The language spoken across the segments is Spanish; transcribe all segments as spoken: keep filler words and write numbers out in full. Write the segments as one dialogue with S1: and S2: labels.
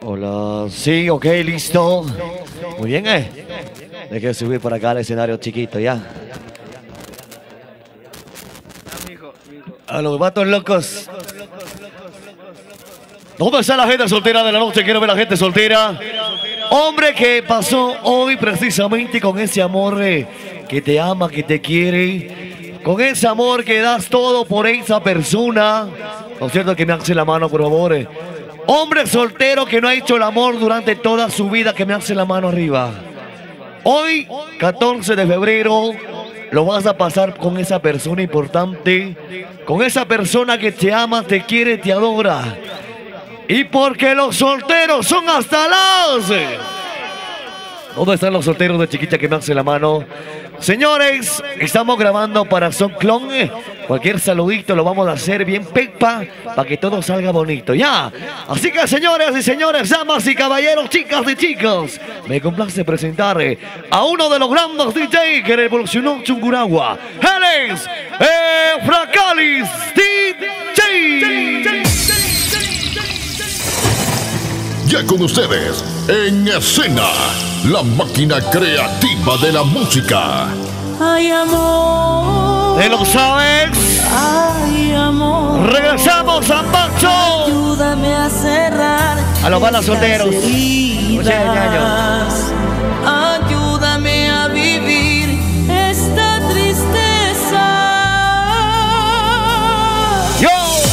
S1: Hola, sí, ok, listo. Muy bien, eh. Deje subir por acá al escenario chiquito, ya. A los vatos locos. ¿Dónde está la gente soltera de la noche? Quiero ver a la gente soltera. Hombre que pasó hoy precisamente con ese amor eh, que te ama, que te quiere. Con ese amor que das todo por esa persona. ¿No es cierto? Que me hace la mano, por favor. Eh. Hombre soltero que no ha hecho el amor durante toda su vida, que me hace la mano arriba. Hoy, catorce de febrero, lo vas a pasar con esa persona importante, con esa persona que te ama, te quiere, te adora. Y porque los solteros son hasta las... ¿Dónde están los solteros de chiquita que me hace la mano? Señores, estamos grabando para Son Clon. Cualquier saludito lo vamos a hacer bien pepa para que todo salga bonito, ya. Así que señores y señores, damas y caballeros, chicas y chicos, me complace presentar a uno de los grandes D J que revolucionó Chungurahua. Él es Efracalis D J.
S2: Ya con ustedes, en escena, la máquina creativa de la música.
S3: Ay, amor.
S1: ¿Te lo sabes?
S3: Ay, amor.
S1: Regresamos a Macho.
S3: Ayúdame a cerrar.
S1: A los balas solteros.
S3: Heridas. Ayúdame a vivir esta tristeza.
S1: ¡Yo!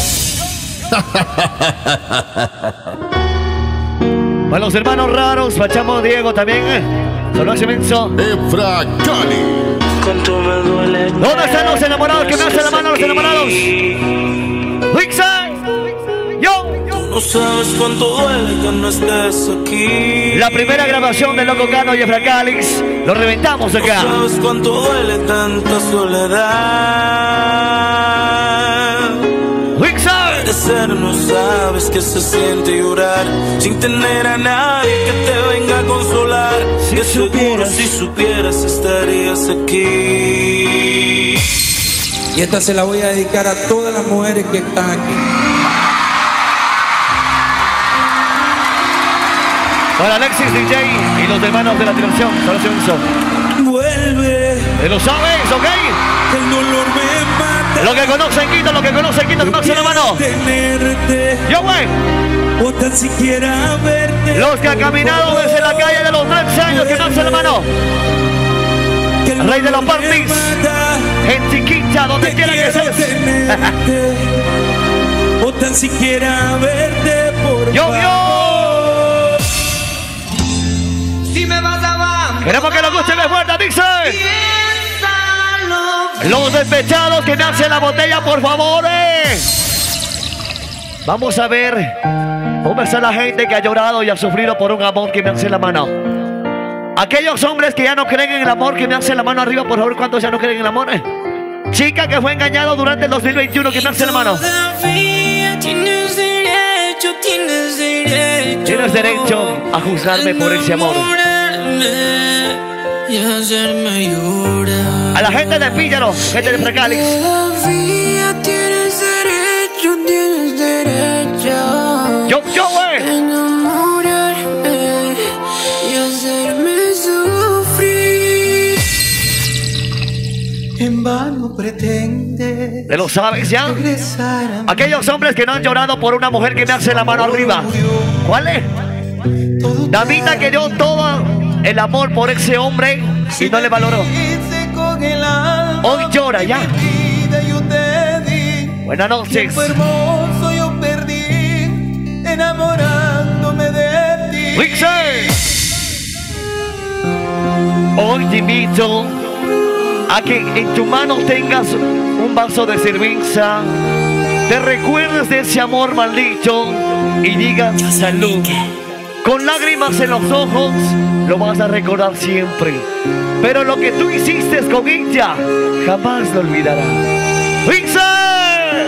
S1: Para los hermanos raros, Pachamo Diego también, ¿eh? Solo ese menso.
S2: Efracalis.
S4: Cuánto me duele.
S1: ¿Dónde están los enamorados que me hacen la mano a los enamorados? Wixen. Yo.
S4: No sabes cuánto duele que no estés aquí.
S1: La primera grabación de Loco Cano y Efracalis. Lo reventamos acá.
S4: No sabes cuánto duele tanta soledad.
S1: Wixen.
S4: No sabes que se siente llorar sin tener a nadie que te venga a consolar. Si que seguro si supieras estarías aquí.
S5: Y esta se la voy a dedicar a todas las mujeres que están aquí.
S1: Para Alexis D J y los hermanos de la dirección. Solo se hizo.
S4: Vuelve.
S1: ¿Te lo sabes, ok?
S4: El dolor me mata.
S1: Lo que conocen quito, lo que conocen quito, que me hace la mano.
S4: Tenerte.
S1: Yo, güey.
S4: O tan siquiera verte.
S1: Los que han caminado desde la calle de los trece años, que me hace la mano. El rey de los parties. En Chiquita, donde quiera que estés.
S4: O tan siquiera verte por
S1: Yo,
S4: favor.
S1: yo.
S3: Si me vas a abandonar.
S1: Queremos que nos guste de fuerte, dice. Los despechados que me hacen la botella, por favor. eh. Vamos a ver cómo está la gente que ha llorado y ha sufrido por un amor que me hace la mano. Aquellos hombres que ya no creen en el amor, que me hacen la mano arriba, por favor. ¿Cuántos ya no creen en el amor? eh? Chica que fue engañado durante el dos mil veintiuno, que me hace la mano.
S3: Tienes derecho, tienes derecho.
S1: Tienes derecho a juzgarme por ese amor.
S3: Y hacerme llorar.
S1: A la gente de Píllaro, gente de Efracalis.
S3: Todavía tienes derecho, tienes derecho.
S1: Yo, yo, güey.
S3: Enamorarme y hacerme sufrir.
S4: En vano pretende.
S1: ¿Te lo sabes ya?
S4: Regresar a
S1: Aquellos hombres que no han llorado por una mujer que me hace la mano arriba. ¿Cuál es? Damita que dio todo el amor por ese hombre y no le valoró. Hoy llora ya. Buenas noches.
S4: Hermoso yo perdí enamorándome de ti.
S1: Wixen. Hoy te invito a que en tu mano tengas un vaso de cerveza, te recuerdes de ese amor maldito y digas salud. Con lágrimas en los ojos lo vas a recordar siempre, pero lo que tú hiciste con ella jamás lo olvidarás. ¡Wixen!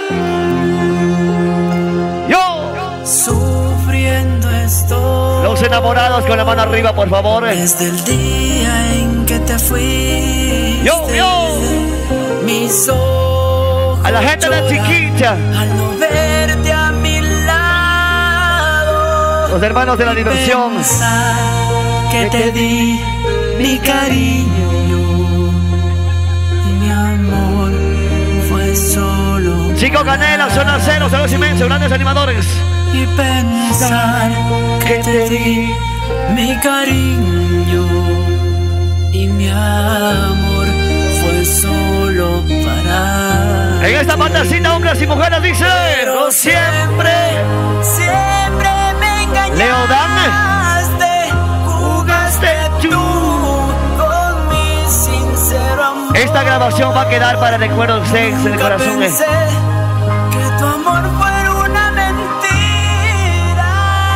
S1: ¡Yo!
S3: Sufriendo estoy.
S1: Los enamorados con la mano arriba, por favor.
S3: Desde el día en que te fuiste.
S1: ¡Yo, yo!
S3: Mis ojos
S1: A la gente de Chiquita.
S3: al no verte a mi lado.
S1: Los hermanos de la diversión.
S3: Que te di mi cariño y mi amor fue solo.
S1: Chico Canela, Zona Cero, saludos inmensos, grandes animadores.
S3: Y pensar que te di mi cariño y mi amor fue solo para.
S1: En esta partecita, hombres y mujeres, dice.
S3: Pero siempre, siempre me engañaste.
S1: Leodán,
S3: jugaste tú con mi sincero amor.
S1: esta grabación va a quedar para recuerdos en el corazón.
S3: Pensé que tu amor fuera una mentira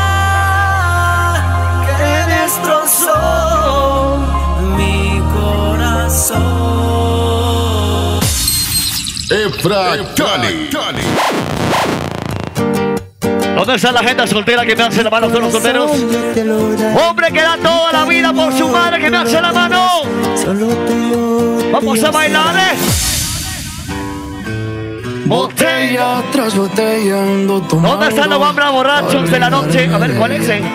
S3: que destrozó mi corazón.
S2: Efra Cali.
S1: ¿Dónde está la gente soltera que me hace la mano todos los solteros? Hombre que da toda la vida por su madre que me hace la mano. Vamos a bailar, ¿eh?
S6: Botella tras botella ando tomando.
S1: ¿Dónde están los hombres borrachos de la noche? A ver, ¿cuál es? Eh?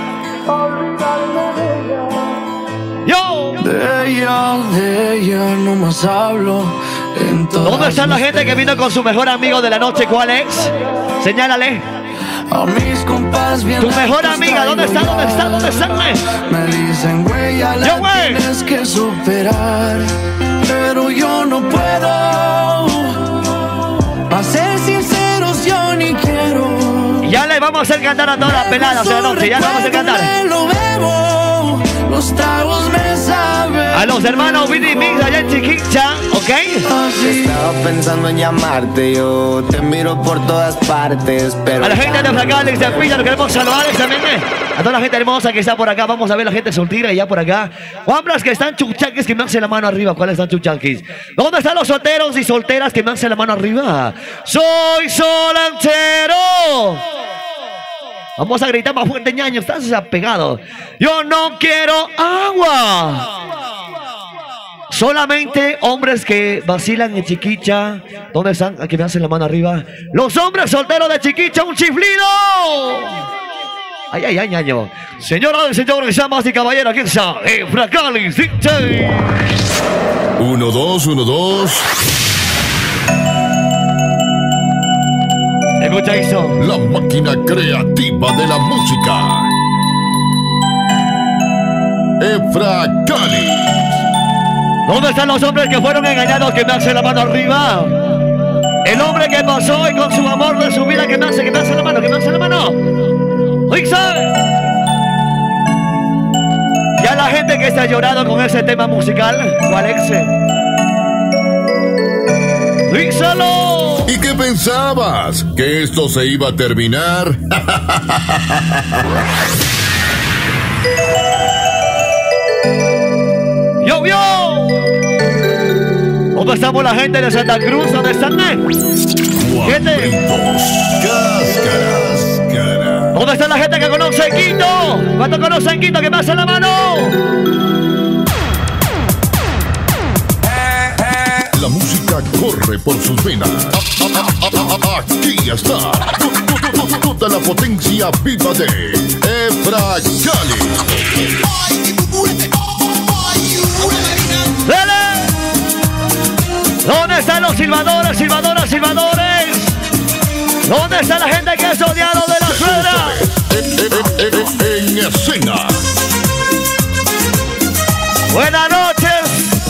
S1: Yo.
S6: De ella, de ella no más hablo.
S1: ¿Dónde está la gente que vino con su mejor amigo de la noche? ¿Cuál es? Señálale.
S6: A mis compas bien.
S1: Tu mejor amiga, ¿dónde está? ¿Dónde está? ¿Dónde está?
S6: Me dicen, güey, ya la tienes que superar. Pero yo no puedo. A ser sinceros, yo ni quiero.
S1: Ya le vamos a hacer cantar a todas las peladas de la noche. Ya le vamos a hacer cantar.
S6: Lo bebo, los tragos me saben.
S1: A los hermanos Vinny Mix allá en Chiquincha, ¿ok?
S7: Estaba pensando en llamarte, yo te miro por todas partes, pero...
S1: A la gente de Fracales, de Pilla, lo queremos saludar exactamente. A toda la gente hermosa que está por acá, vamos a ver la gente soltera ya por acá. Hombres que están chuchaques, que me hacen la mano arriba. ¿Cuáles están chuchaques? ¿Dónde están los solteros y solteras que me hacen la mano arriba? ¡Soy solantero! Vamos a gritar más fuerte, ñaño, estás apegado. Yo no quiero agua. Solamente hombres que vacilan en Chiquicha. ¿Dónde están? Aquí me hacen la mano arriba. Los hombres solteros de Chiquicha, un chiflido. Ay, ay, ay, ñaño. Señoras y señores, damas y caballeros, aquí está Efra Cali, D J.
S2: Uno, dos, uno, dos.
S1: Escucha eso.
S2: La máquina creativa de la música. Efra Cali.
S1: ¿Dónde están los hombres que fueron engañados que me hacen la mano arriba? El hombre que pasó y con su amor de su vida que me hace, que me hace la mano, que me hace la mano. ¡Rixa! Ya la gente que se ha llorado con ese tema musical, ¿cuál es? ¡Ríxalo!
S2: ¿Y qué pensabas? ¿Que esto se iba a terminar?
S1: ¡Yo, yo! ¿Dónde estamos la gente de Santa Cruz? ¿Dónde están? Gente.
S2: Cáscaras, cara.
S1: ¿Dónde está la gente que conoce Quito? ¿Cuántos conocen Quito? ¡Que me hace la mano!
S2: La música corre por sus venas. Aquí está toda la potencia viva de Efra Cali.
S1: ¡Dale! ¿Dónde están los silbadores, silbadoras, silbadores? ¿Dónde está la gente que es odiado de la suegra?
S2: En escena.
S1: Buenas noches.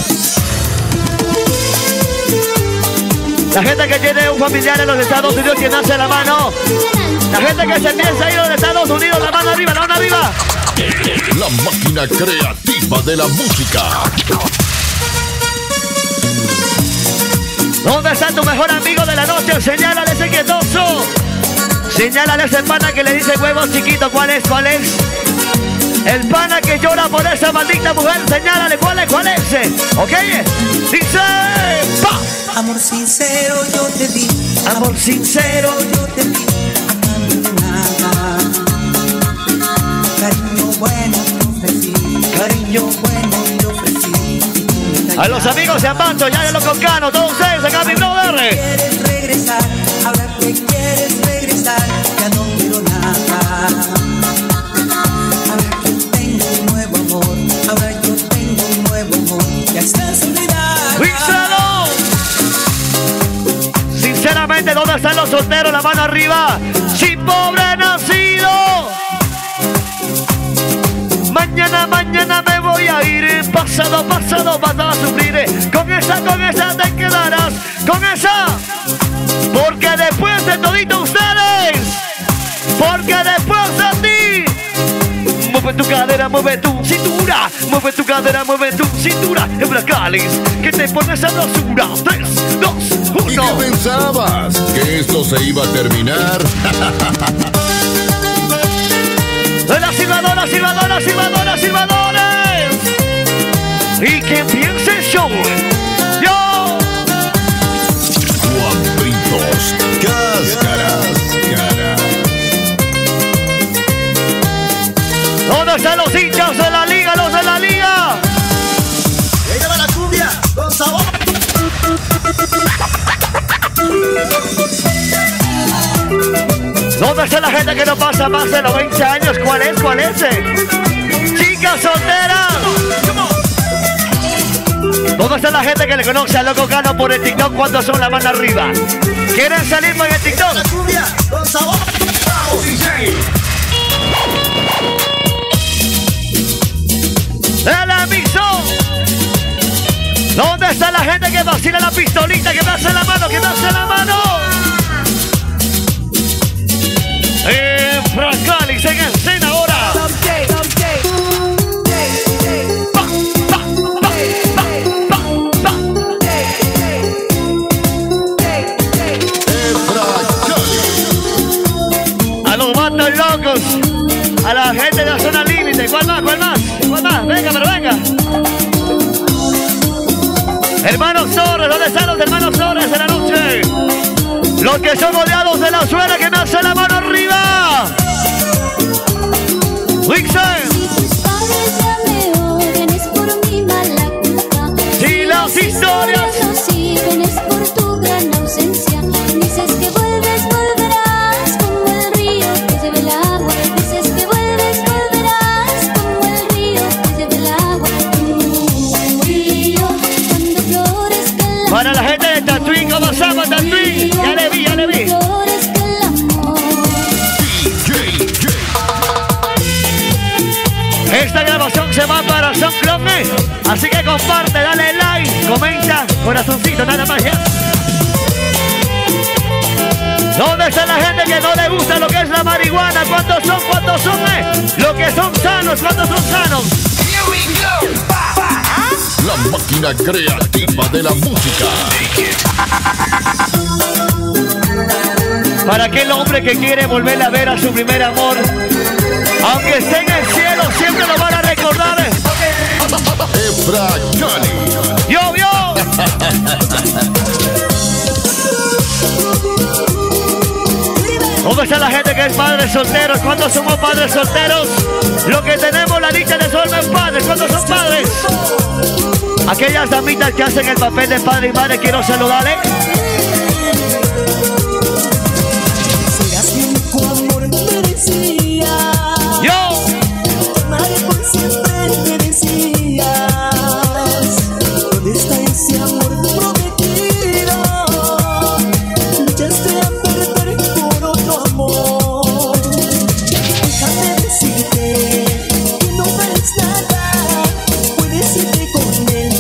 S1: La gente que tiene un familiar en los Estados Unidos que nace la mano. La gente que se piensa ir a los Estados Unidos, la mano arriba, la mano arriba.
S2: La máquina creativa de la música.
S1: ¿Dónde está tu mejor amigo de la noche? Señálale ese quietoso. Señálale a ese pana que le dice huevos chiquitos. ¿Cuál es? ¿Cuál es? El pana que llora por esa maldita mujer. Señálale cuál es, cuál es. ¿Ok? Dice. ¡Pa!
S3: Amor sincero yo te di.
S1: Amor sincero
S3: yo te di. Nada. Cariño bueno te ofrecí.
S1: Cariño
S3: bueno te ofrecí.
S1: A los amigos de Ambato, ya de los Concanos, todos ustedes acá, mi brother.
S3: Quieres regresar, ahora que quieres regresar, ya no quiero nada.
S1: ¿Dónde están los solteros? La mano arriba. Si pobre nacido. Mañana, mañana me voy a ir. Pasado, pasado vas a sufrir. Con esa, con esa te quedarás. Con esa. Porque después de todito ustedes. Porque después de ti. Mueve tu cadera, mueve tu cintura. Mueve tu cadera, mueve tu cintura. Embracalis, que te pones sabrosura. Tres, dos, uno.
S2: ¿Y qué pensabas? ¿Que esto se iba a terminar?
S1: Las silbadoras, silbadoras, silbadoras, silbadores. Y que empiece el show. Yo.
S2: Juanpitos, cáscaras, caras.
S1: ¿Dónde están los hinchas de la liga, los de la liga?
S8: Llega la cumbia con sabor.
S1: ¿Dónde está la gente que no pasa más de los veinte años? ¿Cuál es? ¿Cuál es? Chicas solteras. ¿Dónde está la gente que le conoce a Loco Cano por el TikTok? ¿Cuántos son la mano arriba? ¿Quieren salir por el TikTok?
S8: La cumbia con sabor.
S1: ¡El mixo! ¿Dónde está la gente que vacila la pistolita? Que me hace la mano, que me hace la mano. Eh, Francalis en escena ahora. Pa, pa, pa, pa, pa, pa. A los matos locos. A la gente de la zona límite. ¿Cuál más? ¿Cuál más? ¿Cuál más? Venga, pero venga. Hermanos Torres, ¿dónde están los hermanos Torres de la noche? Los que son odiados de la suena, que me hacen la mano arriba. Wixen. Si las historias
S9: no siguen es por tu gran ausencia. Dices que vuelves, volverás como el río que lleva el agua. Dices que vuelves, volverás como el río que lleva el agua. Tú y yo, cuando flores que el
S1: para la gente de Tatuín, ¿cómo se llama Tatuín? Ya le vi, ya le vi.
S9: flores que el amor.
S1: Esta grabación se va para Son Clone, así que comparte, dale like, comenta, corazoncito, nada más ya. ¿Dónde está la gente que no le gusta lo que es la marihuana? ¿Cuántos son? ¿Cuántos son? Eh? Lo que son sanos, ¿cuántos son sanos?
S2: La máquina creativa de la música.
S1: Para aquel hombre que quiere volver a ver a su primer amor, aunque esté en el cielo, siempre lo van a recordar.
S2: Efra Cali.
S1: ¡Yo, yo! ¿Dónde está la gente que es padres solteros? ¿Cuántos somos padres solteros? Lo que tenemos la dicha de ser padres. ¿Cuántos son padres? Aquellas damitas que hacen el papel de padre y madre, quiero saludarle.
S8: Serás mi único amor, me decía.
S1: Yo.
S8: Te amaré por siempre, me decías. ¿Dónde está ese amor prometido? Luchaste a perder por otro amor. Déjame decirte que no vales nada. Puedes irte con él.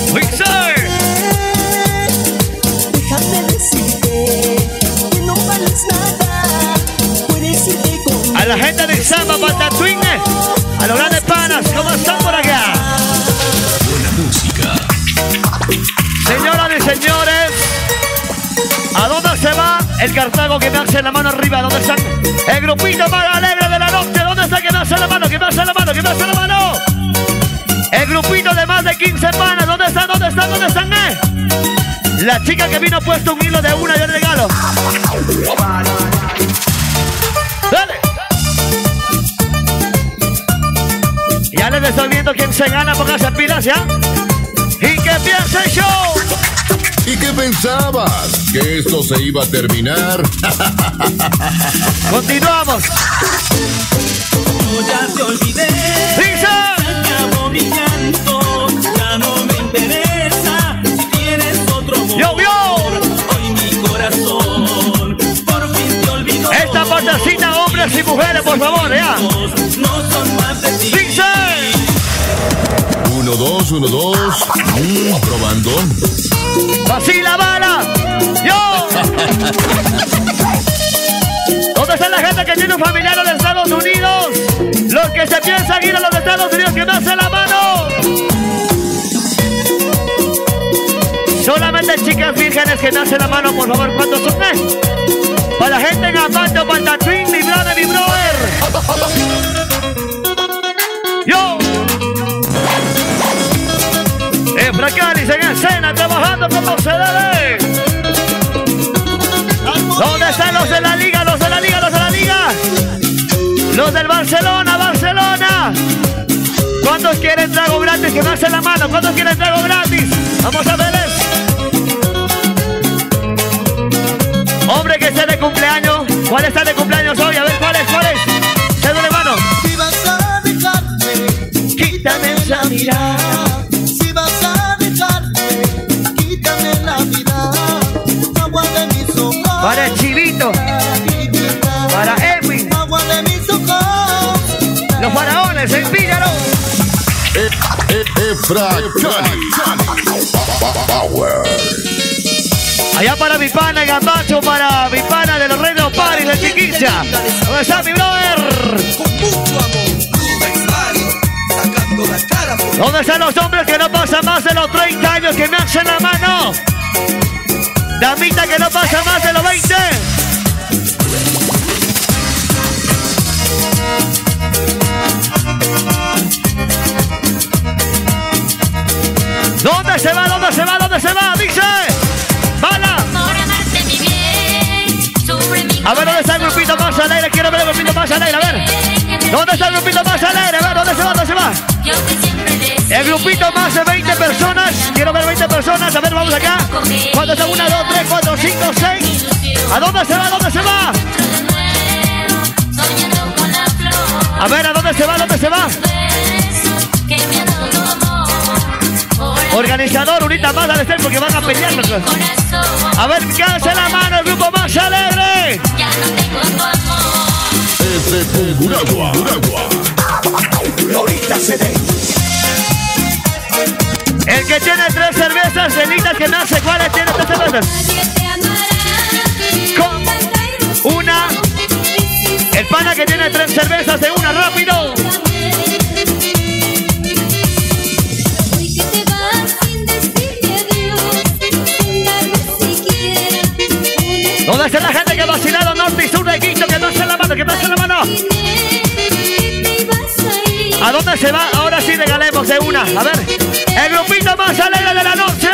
S8: Déjame decirte que no vales nada. Puedes irte con él.
S1: A la gente de Samba, Patatwin, a los grandes panas, ¿cómo están por acá?
S10: Buena música.
S1: Señoras y señores, ¿a dónde se va el Cartago que me hace la mano arriba? ¿Dónde están? El grupito más alegre de la noche, ¿dónde está que me hace la mano? ¿Que me hace la mano? ¿Que me hace la mano? El grupito de más de quince panas, ¿dónde están? ¿Dónde están? ¿Dónde están? Eh? La chica que vino puesto un hilo de una y el regalo. Dale. Ya les estoy viendo quién se gana, póngase pilas ya. Y que empiece el show.
S2: ¿Y qué pensabas? ¿Que esto se iba a terminar?
S1: Continuamos.
S4: Yo ya te olvidé.
S1: Dice.
S4: Acabó mi llanto. Ya no me interesa si tienes otro amor.
S1: Yo, yo.
S4: Hoy mi corazón
S1: mujeres, por favor, ya. Dice.
S2: Uno, dos, uno, dos. Mm, probando.
S1: Así la bala. Yo. ¿Dónde está la gente que tiene un familiar en los Estados Unidos? Los que se piensan ir a los Estados Unidos, que me hacen la mano. Solamente chicas vírgenes que me hacen la mano, por favor. ¿Cuántos son? Eh? Para la gente en Ambato, Pantatuín, mi brother, mi brother. Yo. En Fracalis, en escena, trabajando como se debe. ¿Dónde están los de la liga, los de la liga, los de la liga? Los del Barcelona, Barcelona. ¿Cuántos quieren trago gratis? Que me hacen la mano. ¿Cuántos quieren trago gratis? Vamos a verles. Hombre que esté de cumpleaños. ¿Cuál está de cumpleaños hoy? A ver, ¿cuál es? ¿Cuál es? ¿Te duele mano?
S6: Si vas a dejarme,
S1: Quítame esa mirada.
S6: si vas a dejarme, quítame la vida. Agua de mis ojos.
S1: Para el Chivito. Para Edwin.
S6: Agua de mis ojos.
S1: Los faraones, el Píllaro.
S2: Efra Power.
S1: Allá para mi pana, el Gambacho, para mi pana de los Reinos Paris, la chiquilla. ¿Dónde está mi brother? ¿Dónde están los hombres que no pasan más de los treinta años que me hacen la mano? Damita que no pasa más de los veinte. ¿Dónde se va? ¿Dónde se va? ¿Dónde se va? Dice. ¡Bala! A ver, ¿dónde está el grupito más al aire? Quiero ver el grupito más al aire, a ver. ¿Dónde está el grupito más al aire? A ver, ¿dónde se va? ¿Dónde se va? El grupito más de veinte personas. Quiero ver veinte personas. A ver, vamos acá. ¿Cuántos están? Una, dos, tres, cuatro, cinco, seis. ¿A dónde se va? ¿A dónde se va? A ver, ¿a dónde se va? ¿A dónde se va? Organizador, unita más al estar porque van a pelear. A ver, ¿qué hace la mano el grupo más alegre?
S2: Desde Punguragua.
S1: El que tiene tres cervezas, cenitas que nace, ¿cuáles tiene tres cervezas? Con una. El pana que tiene tres cervezas de una, rápido. ¿Dónde está la gente que ha vacilado norte y sur de Quito? Que no hace la mano, que no hace la mano. ¿A dónde se va? Ahora sí regalemos de una. A ver, el grupito más alegre de la noche.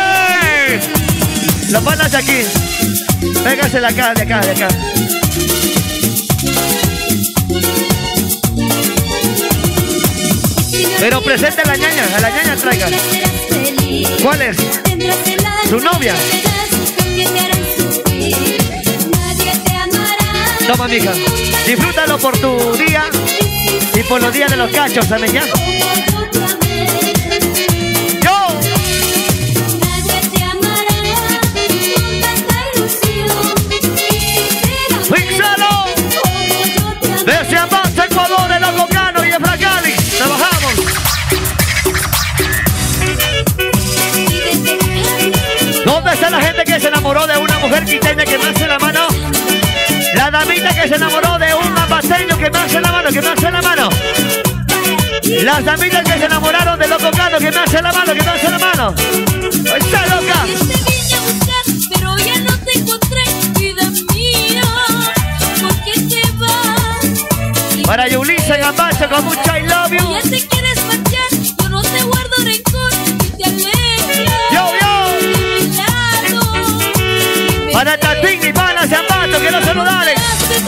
S1: Los panas de aquí. Véngase de acá, de acá, de acá. Pero presente a la ñaña, a la ñaña traiga. ¿Cuál es? Su novia. Toma, mija. Disfrútalo por tu día y por los días de los cachos, ¿sabes ya? ¡Yo! ¡Fíxalo! Desde Ambato, Ecuador, de los Locanos y de Fracalis. ¡Trabajamos! ¿Dónde está la gente que se enamoró de una mujer quiteña que me hace la mano? La damita que se enamoró de un ambateño que me hace la mano, que me hace la mano. Las damitas que se enamoraron de los Locanos que me hace la mano, que me hace la mano. ¡Está loca!
S11: Pero ya no te encontré, vida mía. ¿Por qué te vas?
S1: Para Yulisa Gambacho con mucho I love you.
S11: Ya te quieres marchar, yo no te guardo rencor y te alejas.
S1: Yo, yo. Para Tatín y para Zambato, quiero saludarles.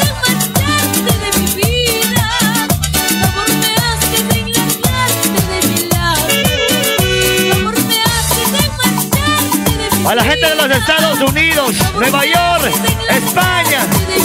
S1: A la gente de los Estados Unidos, Nueva York, España.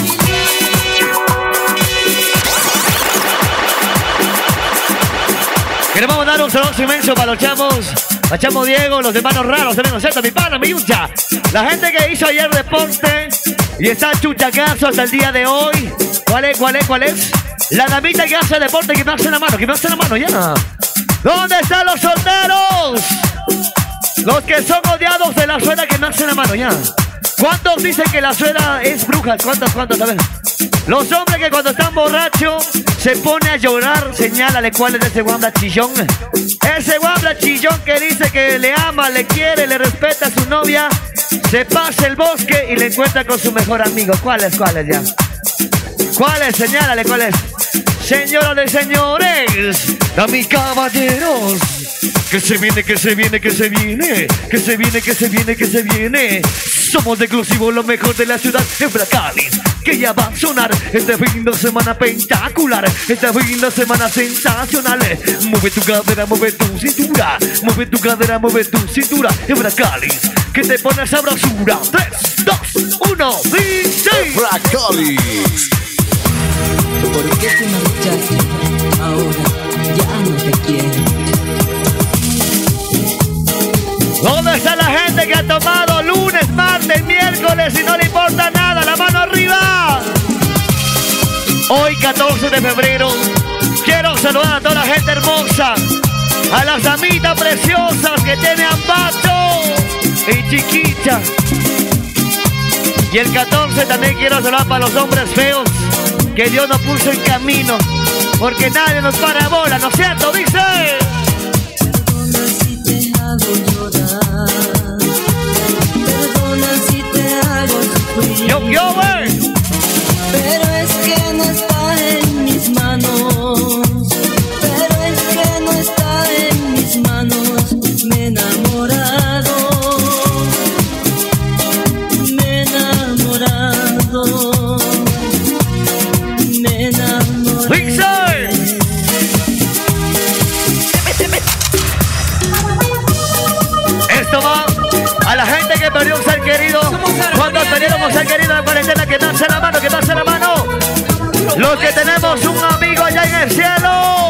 S1: Queremos mandar un saludo inmenso para los chamos, a Chamo Diego, los hermanos raros, también, ¿no es cierto? Mi pana, mi yucha. La gente que hizo ayer deporte, Y está chuchacazo hasta el día de hoy. ¿Cuál es? ¿Cuál es? ¿Cuál es? La damita que hace deporte, que me hace la mano, que me hace la mano, ya. ¿Dónde están los solteros? Los que son odiados de la suegra, que me hacen la mano, ya. ¿Cuántos dicen que la suegra es bruja? ¿Cuántos, cuántos? A ver. Los hombres que cuando están borrachos se pone a llorar, señálale cuál es ese guambra chillón. Ese guambra chillón que dice que le ama, le quiere, le respeta a su novia. Se pasa el bosque y le encuentra con su mejor amigo. ¿Cuál es? ¿Cuál es ya? ¿Cuál es? Señálale cuál es. Señoras y señores, a mis caballeros, que se viene, que se viene, que se viene, que se viene, que se viene, que se viene. Somos de exclusivo, lo mejor de la ciudad de Bracali, que ya va a sonar este fin de semana espectacular, este fin de semana sensacional. Mueve tu cadera, mueve tu cintura, mueve tu cadera, mueve tu cintura. En Bracali, que te pone sabrosura. tres, dos, uno, dice
S2: Bracali.
S3: ¿Por qué te marchaste? Ahora ya no te quiero.
S1: ¿Dónde está la gente que ha tomado lunes, martes, miércoles y no le importa nada? ¡La mano arriba! Hoy, catorce de febrero, quiero saludar a toda la gente hermosa, a las damitas preciosas que tiene Ambato y Chiquita. Y el catorce también quiero saludar para los hombres feos que Dios nos puso en camino, porque nadie nos para bola, ¿no es cierto? Dice.
S3: Perdona si te hago llorar, perdona si te hago sufrir.
S1: Yo, yo, wey.
S3: Pero es que no está en mis manos, pero es que no está en mis manos. Me he enamorado, me he enamorado.
S1: Esto va a la gente que perdió un ser querido. ¿Cuántos perdieron un ser querido en la cuarentena? Que me hace la mano, que me hace la mano. Los que tenemos un amigo allá en el cielo.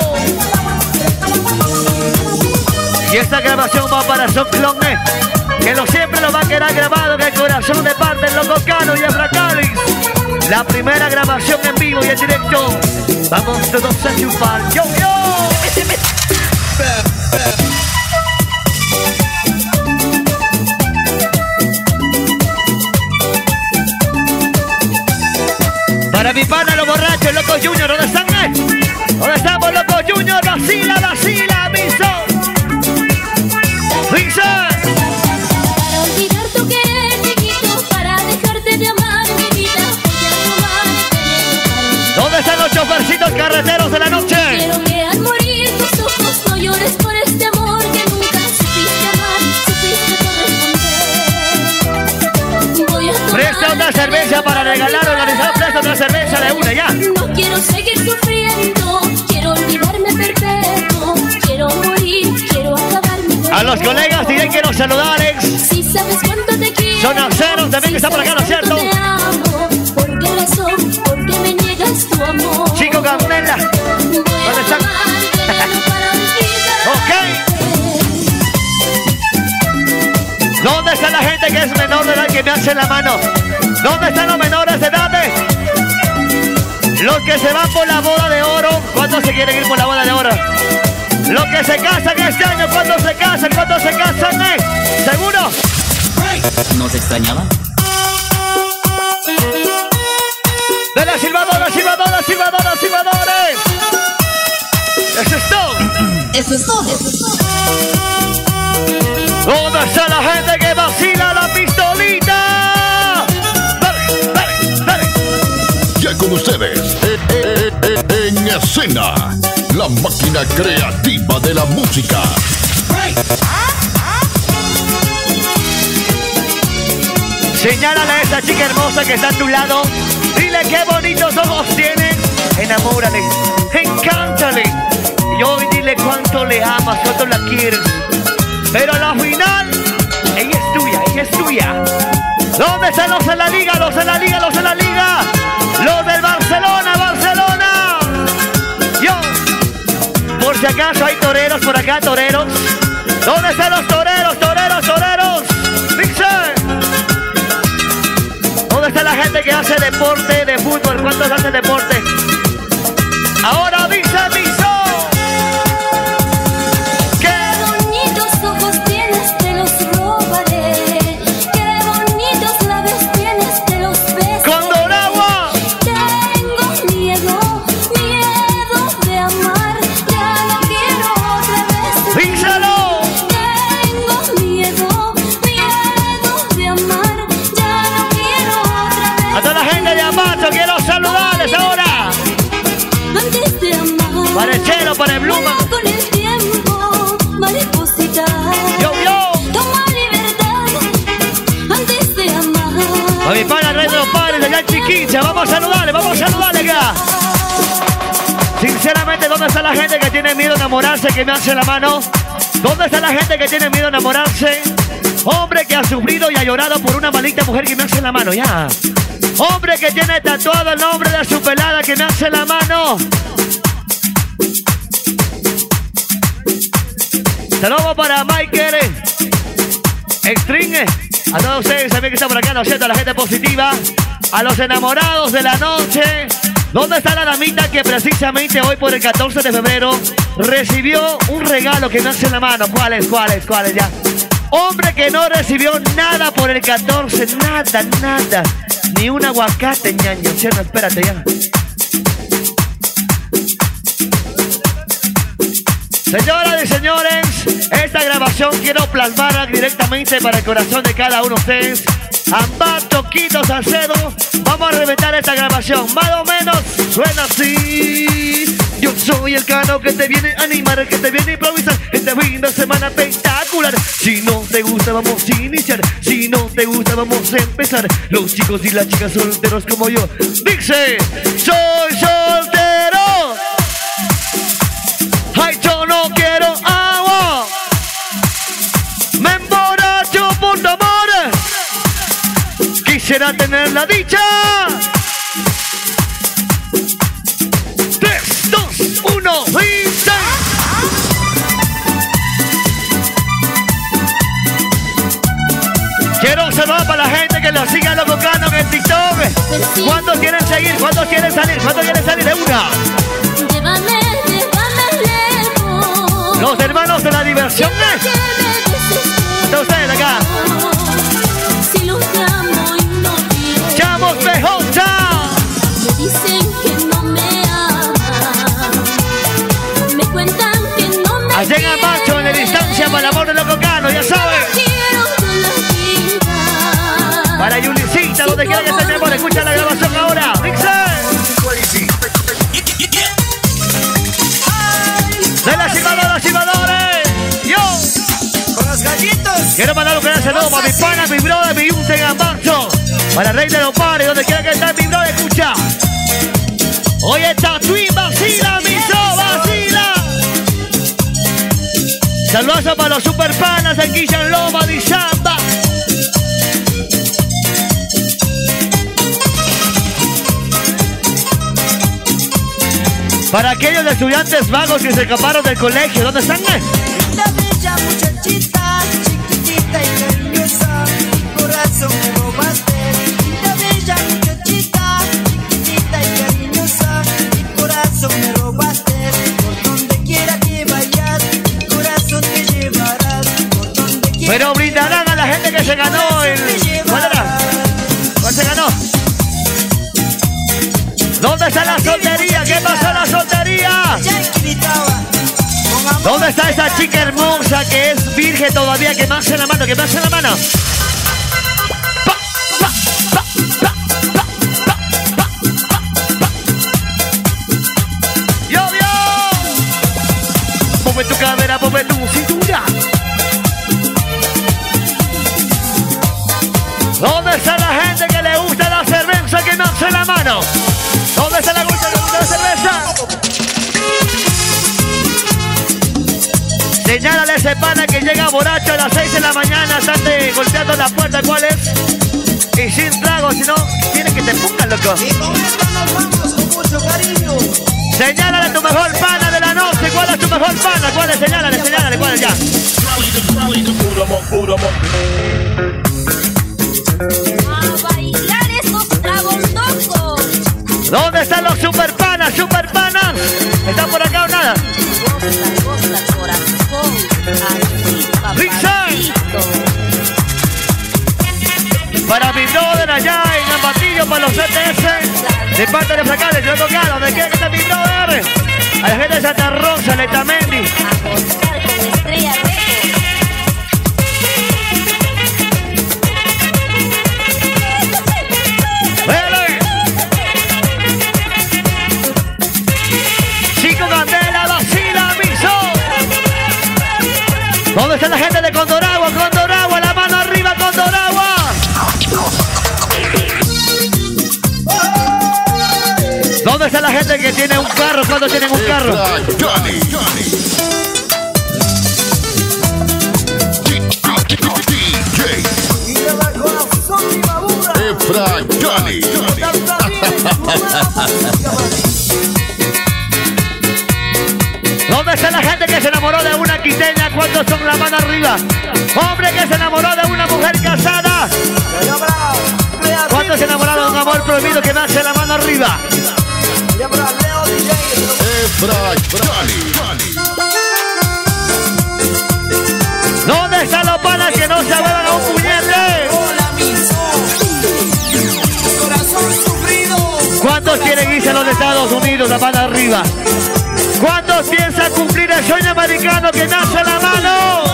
S1: Y esta grabación va para Son Clone, que lo siempre lo va a quedar grabado en el corazón de parte del Loco Cano y Efracalis. La primera grabación en vivo y en directo. Vamos todos a chupar. Yo, yo. Para mi pana, los borrachos, Loco Junior, ¿dónde están? Eh? ¿Dónde estamos, Loco Junior? Vacila, vacila, miso. Dice.
S11: Para olvidar tu querer, chiquito, para dejarte de amar, mi vida, voy a tomar.
S1: ¿Dónde están los chofercitos carreteros de la noche?
S11: Quiero que al morir tus ojos no llores por este amor que nunca supiste amar, supiste corresponder. Voy a tomar.
S1: Presta una cerveza para regalar, organizar, presta una cerveza de una ya.
S11: No quiero seguir sufriendo, quiero olvidarme perpetuo, quiero morir, quiero acabar mi vida.
S1: A los colegas diré quiero saludarles.
S11: Si sabes cuánto te quiero.
S1: Son aceros también que está por acá, ¿no es cierto?
S11: Te amo, ¿por qué razón? ¿Por qué me niegas tu amor?
S1: Chico Candela, ¿dónde están? Ok. ¿Dónde está la gente que es menor de edad que me hace la mano? ¿Dónde están los menores de edad? Los que se van por la boda de oro. ¿Cuántos se quieren ir por la boda de oro? Los que se casan este año. ¿Cuántos se casan? ¿Cuántos se casan? ¿Eh? ¿Seguro?
S12: ¿Nos extrañaban?
S1: De la silbadora, silbadora, silbadora, silbadores. Eso es todo.
S3: Eso es todo. Eso es todo.
S1: ¿Dónde está la gente que vacila la pistolita? Dale, dale, dale.
S2: Ya con ustedes, eh, eh, eh, eh, en escena, la máquina creativa de la música.
S1: Señálale a esa chica hermosa que está a tu lado. Dile qué bonitos ojos tiene. Enamórale, encántale. Y hoy dile cuánto le amas, cuánto la quieres. Pero a la final, ella es tuya, ella es tuya. ¿Dónde están los en la liga? Los en la liga, los en la liga. Los del Barcelona, Barcelona. Yo, por si acaso hay toreros por acá, toreros. ¿Dónde están los toreros, toreros, toreros? Dice. ¿Dónde está está la gente que hace deporte de fútbol? ¿Cuántos hacen deporte? Ahora dice mi son.
S11: Qué bonitos ojos tienes, te los robaré. Qué bonitos labios tienes, te los besaré.
S1: ¡Condoragua!
S11: Tengo miedo, miedo de amar. Ya no quiero otra vez.
S1: ¡Díselo!
S11: Tengo miedo, miedo de amar. Ya no quiero otra vez.
S1: A toda la gente de Ambato quiero saludarles ahora.
S11: Antes de amar.
S1: Para el Chelo, para el Bluma.
S11: Con el tiempo, mariposita.
S1: Yo, yo.
S11: Toma libertad. Antes de amar.
S1: A mi pana Rey de los Padres de allá en Chiquincha. Vamos a saludarle, vamos a saludarle acá. Sinceramente, ¿dónde está la gente que tiene miedo a enamorarse? Que me hace la mano. ¿Dónde está la gente que tiene miedo a enamorarse? Hombre que ha sufrido y ha llorado por una maldita mujer, que me hace la mano, ya. Hombre que tiene tatuado el nombre de su pelada, que me hace la mano. Saludos para Michael Extringe. A todos ustedes también que están por acá, ¿no es cierto? A la gente positiva. A los enamorados de la noche. ¿Dónde está la damita que precisamente hoy por el catorce de febrero recibió un regalo que me hace la mano? ¿Cuál es? ¿Cuál es? ¿Cuál es? Ya. Hombre que no recibió nada por el catorce. Nada, nada. Ni un aguacate, ñaño. ¿Cierto? Espérate ya. Señoras y señores, esta grabación quiero plasmarla directamente para el corazón de cada uno de ustedes. Ambato, Quito, Salcedo, vamos a reventar esta grabación. Más o menos suena así. Yo soy el cano que te viene a animar, el que te viene a improvisar este fin de semana espectacular. Si no te gusta vamos a iniciar, si no te gusta vamos a empezar. Los chicos y las chicas solteros como yo. Dice, soy soltero. Ay, yo no quiero agua. Me emborracho por tu amor. Quisiera tener la dicha. Tres, dos, uno y seis. Quiero saludar para la gente que lo siga los cocanos en el TikTok. ¿Cuántos quieren seguir? ¿Cuántos quieren salir? ¿Cuántos quieren salir de una?
S11: Llévame, llévame lejos.
S1: Los hermanos de la diversión. De ustedes acá.
S11: Si los llamo y no vienen.
S1: ¡Chamos Pejota!
S11: Me dicen que no me aman. Me cuentan que no me
S1: allá en Amacho, en la distancia, para el amor de los cocanos, ya saben.
S11: quiero de la vida.
S1: Para Yulicita, donde quiera que esté mi amor, escucha la grabación ahora. De las chivadoras, chivadores. Yo.
S13: Con los gallitos.
S1: Quiero mandar un gran saludo para mi pana, mi brother, mi unte en Ambacho. Para el Rey de los Pares, donde quiera que esté mi brother, escucha. Hoy está Twin, vacila, mi so, vacila. Saludos para los super panas de Quillan Loma de Zamba. Para aquellos estudiantes vagos que se escaparon del colegio, ¿dónde están?
S13: La bella muchachita, chiquitita y cariñosa, mi corazón me robaste. La bella muchachita, chiquitita y cariñosa, mi corazón me robaste. Por donde quiera que vayas, mi corazón te llevarás. Por donde quiera.
S1: Pero brindarán a la gente que se ganó el... ¿Cuál era? ¿Cuál se ganó? ¿Dónde está la soltería? ¿Qué pasó en la soltería? ¿Dónde está esa chica hermosa que es virgen todavía? Que me hace la mano, que me hace la mano. Pa, pa, pa, pa, pa, pa, pa, pa, pa. Yo, yo. Mueve tu cadera, mueve tu cintura. ¿Dónde está la gente que le gusta la cerveza? Que me hace la mano. ¿Dónde está la gusta de cerveza? Señálale a ese pana que llega borracho a las seis de la mañana, están golpeando la puerta. ¿Cuál es? Y sin trago, si no, tiene que te pongan, loco.
S13: Y con esto nos vamos con mucho cariño.
S1: Señálale a tu mejor pana de la noche. ¿Cuál es tu mejor pana? ¿Cuál es? Señálale, señálale, ¿cuál es ya?
S11: A bailar estos
S1: los C T S de parte de Fracales, yo tocar, donde quiera que esté mi brother. A la gente de Santa Rosa, Letamendi. ¡Véale! Chico Candela, vacila, miso. ¿Dónde está la gente de Condoragua? Condoragua, la mano arriba, Condoragua. ¿Dónde está la gente que tiene un carro? ¿Cuándo tienen un carro?
S2: Johnny, Johnny. D J. Efra Johnny.
S1: ¿Dónde está la gente que se enamoró de una quiteña? ¿Cuántos son la mano arriba? Hombre que se enamoró de una mujer casada. ¿Cuántos se enamoraron de un amor prohibido que nace la mano arriba?
S2: Efra Johnny.
S1: ¿Dónde están los panas que no se abuelan a un puñete? ¿Cuántos quieren irse a los Estados Unidos la mano arriba? ¿Cuántos piensan cumplir el sueño americano que nace la mano?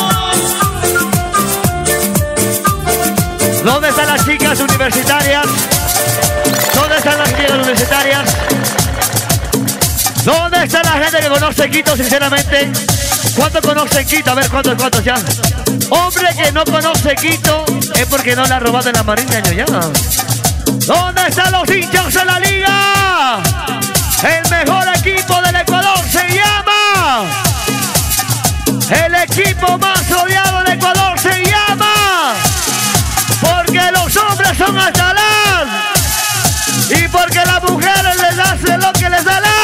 S1: ¿Dónde están las chicas universitarias? ¿Dónde están las chicas universitarias? ¿Dónde está la gente que conoce Quito, sinceramente? ¿Cuántos conocen Quito? A ver, ¿cuántos, cuántos ya? Hombre que no conoce Quito es porque no le ha robado en la Marina ya. ¿Dónde están los hinchas de la liga? El mejor equipo del Ecuador se llama. El equipo más odiado del Ecuador se llama. Porque los hombres son atalán. Y porque las mujeres les hacen lo que les da la.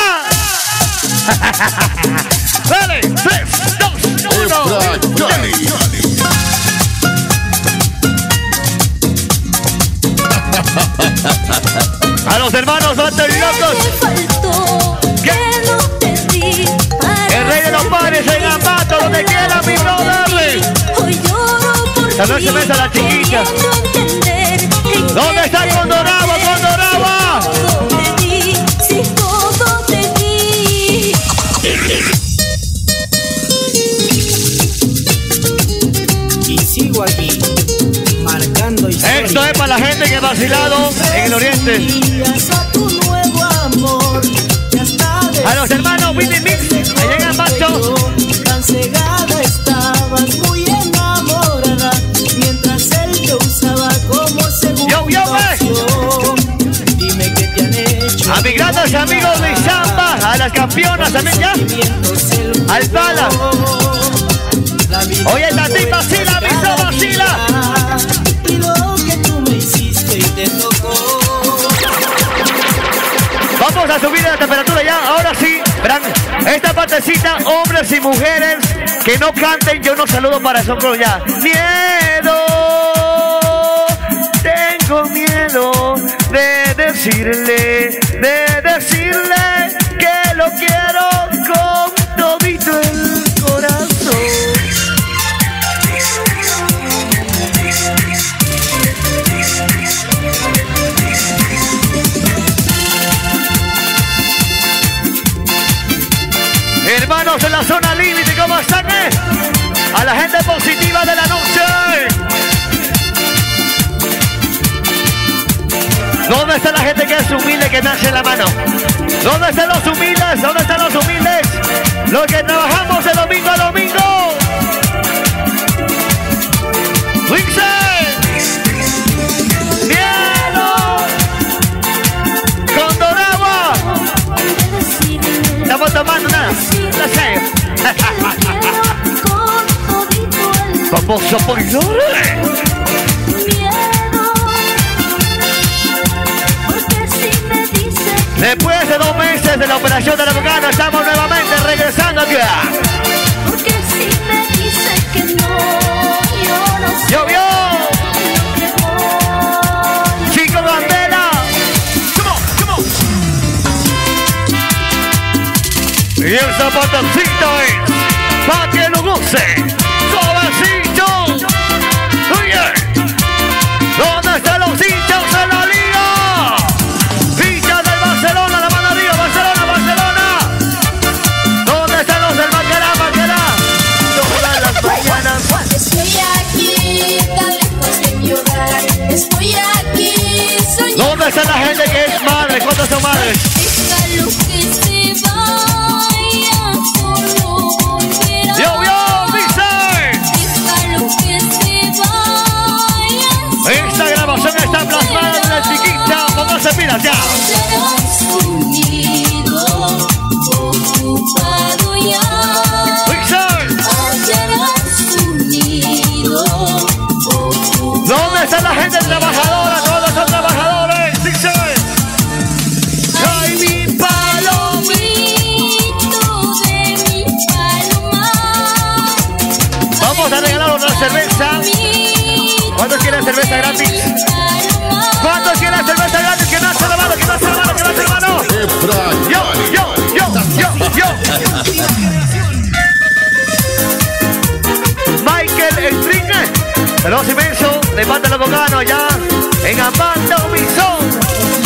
S1: Dale, tres, dos, uno.
S2: Johnny.
S1: A los hermanos Batos Locos. ¿Qué? El rey de los padres en Ambato, donde quiera mi brother. Esta noche se besa la chiquita. ¿Dónde está Condoragua, Condoragua?
S8: Y sigo aquí, marcando historia.
S1: Esto es para la gente que ha vacilado en el oriente. A los hermanos Willy Mix, allá en Ambato.
S8: Tan cegada estabas, muy enamorada, mientras él te usaba como segunda opción. Dime qué te han hecho.
S1: A mis grandes amigos de Zamba, a las campeonas también ya. Al Pala. Oye, Tati, vacila, miso, vacila.
S8: Y lo que tú me hiciste y te tocó.
S1: Vamos a subir la temperatura ya, ahora sí. Verán, esta partecita, hombres y mujeres que no canten, yo no saludo para eso, pero ya. Miedo, tengo miedo de decirle, de decirle que lo quiero con todito el corazón. Hermanos de la zona límite, ¿cómo están? Eh? A la gente positiva de la noche. ¿Dónde está la gente que es humilde, que nace en la mano? ¿Dónde están los humildes? ¿Dónde están los humildes? Los que trabajamos de domingo a domingo. ¡Wince! ¡Miedo! ¡Condoragua! Estamos tomando nada. No sé. Vamos a bailar. Después de dos meses de la operación de la Bocana, estamos nuevamente regresando acá.
S11: Porque si me dice que no, yo no sé.
S1: ¡Llovió! ¡Chico Bandera! ¡Come on, come on! Y el zapatacito es pa' que lo goce. ¡Suavecito! ¡Oye! ¿Dónde están los hinchas de la liga? cerveza? ¿Cuántos quieren cerveza gratis? ¿Cuántos quieren cerveza gratis? Que no hace la mano, que no hace la mano, que no hace la mano. Yo, yo, yo, yo, yo. Michael Stringer. Saludos inmenso. Levanta los bocanos allá en Amando Bison.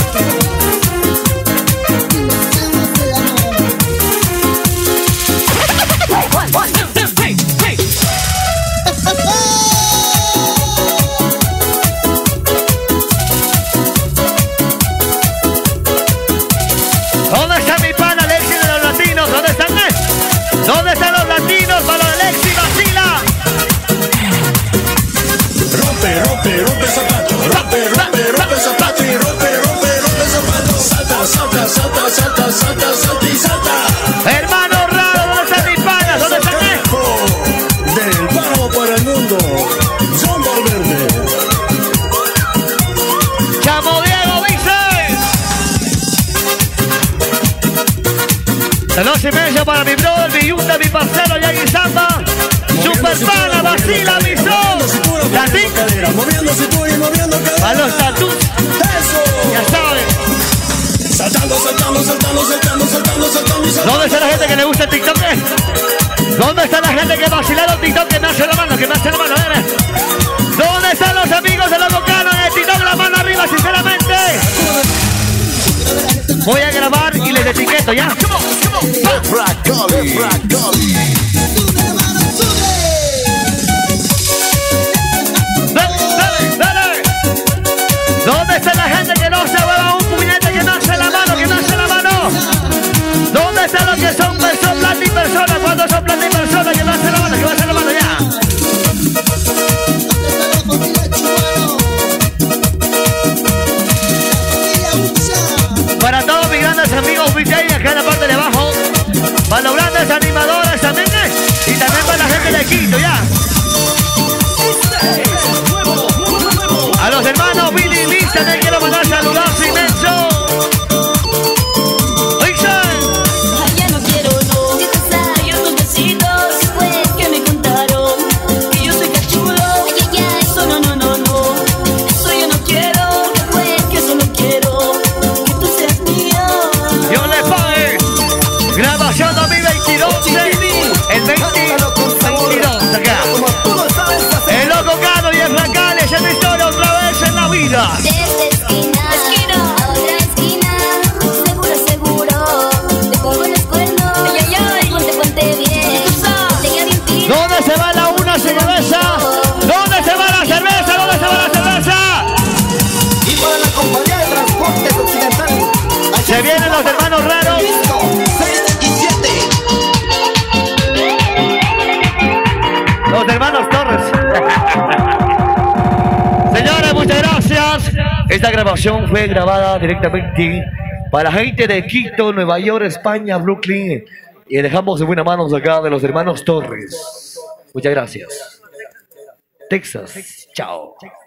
S1: ¿Dónde está mi pana Alexi de los latinos? ¿Dónde están? ¿Dónde están los latinos para los Alexi vacila?
S14: Rompe, rompe, rompe zapato, rompe, rompe, rompe zapato y rompe, rompe, rompe zapato. Salta, salta, salta, salta, salta, salta y salta.
S1: Hermano raro, ¿dónde están mis panas? ¿Dónde están?
S14: Del páramo para el mundo, John Valverde.
S1: Chamo Diego dice. Saludos inmensos para mi brother, mi yunta, mi parcero, Yagi Zamba. Super pana, vacila, mi son. Latín.
S14: Moviendo cintura y moviendo cadera.
S1: A los tatus.
S14: Eso.
S1: Ya saben.
S14: Saltando, saltando, saltando, saltando, saltando, saltando y saltando.
S1: ¿Dónde está la gente que le gusta el TikTok? ¿Dónde está la gente que vacilaron TikTok? Que me hace la mano, que me hace la mano. A ver. ¿Dónde están los amigos de los bocanos en el TikTok? La mano arriba, sinceramente. Voy a grabar y les etiqueto, ¿ya? Dale, dale. ¿Dónde está la gente que no se mueva un puñete, que no hace la mano, que no hace la mano? ¿Dónde están los que son personas, plata y personas? ¿Cuántos son plata y personas? Que no hace la mano, que va a hacer la mano ya. Para todos mis grandes amigos D J acá en la parte de abajo, para los grandes animadores también, y también para la gente de Quito, ya. A los hermanos Billy y Liz también quiero mandar saludos inmensos.
S11: Ya no quiero, no. Y otros besitos, pues que me contaron que yo soy cachulo. Eso no, no, no, no. Eso yo no quiero, pues que solo quiero que tú seas mío.
S1: Yo le pague. Grabación dos mil veintidós. El veintidós acá. El loco Cano y el Flacal es la historia otra vez en la vida.
S9: Desde esquina, esquina a otra esquina, seguro, seguro, te pongo los cuernos. Ay, ay, ay, ponte, ponte bien, ponte ya bien fino.
S1: ¿Dónde se va la una cerveza? ¿Dónde se va la cerveza? ¿Dónde se va la cerveza?
S13: Y para la compañía de transportes occidental.
S1: Se vienen los hermanos raros.
S13: seis y siete.
S1: Los hermanos Torres. Señores, muchas gracias. Esta grabación fue grabada directamente para la gente de Quito, Nueva York, España, Brooklyn. Y dejamos en buenas manos acá de los hermanos Torres. Muchas gracias. Texas. Chao.